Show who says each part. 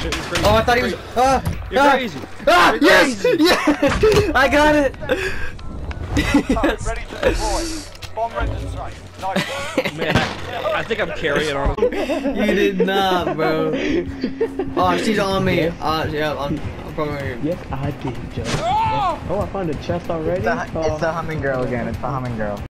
Speaker 1: crazy.
Speaker 2: Oh, I thought he was.
Speaker 1: You're crazy.
Speaker 2: Ah,
Speaker 1: You're
Speaker 2: yes!
Speaker 1: crazy.
Speaker 2: Yeah! I got it! Yes.
Speaker 3: Ready to deploy. Bomb rendered safe. Nice one.
Speaker 1: Man, I think I'm carrying on.
Speaker 2: You did not, bro. Oh, she's on me. Yeah, I'm probably.
Speaker 4: Yes, I did, Joe. Oh, I found a chest already.
Speaker 5: It's the humming girl again. It's the humming girl.